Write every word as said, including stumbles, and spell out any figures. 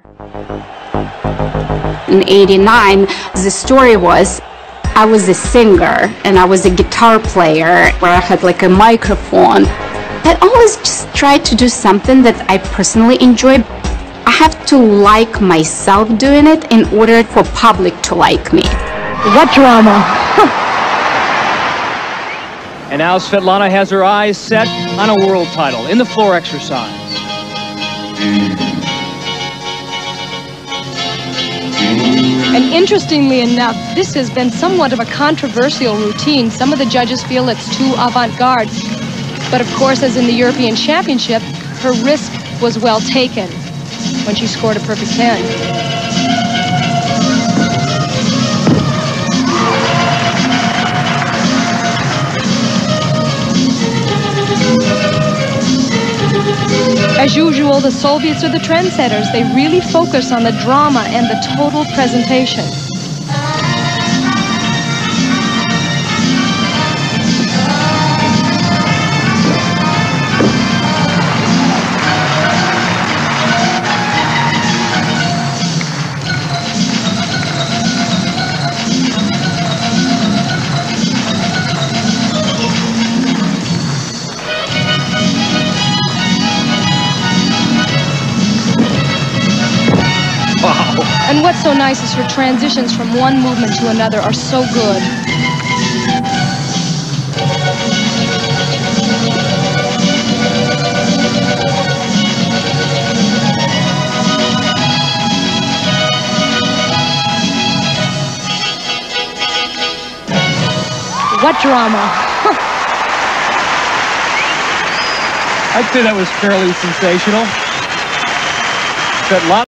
In eighty-nine, the story was I was a singer and I was a guitar player where I had like a microphone. I always just tried to do something that I personally enjoy. I have to like myself doing it in order for public to like me. What drama? And now Svetlana has her eyes set on a world title in the floor exercise. And interestingly enough, this has been somewhat of a controversial routine. Some of the judges feel it's too avant-garde. But of course, as in the European Championship, her risk was well taken when she scored a perfect ten. As usual, the Soviets are the trendsetters. They really focus on the drama and the total presentation. And what's so nice is her transitions from one movement to another are so good. What drama. I'd say that was fairly sensational. Svetlana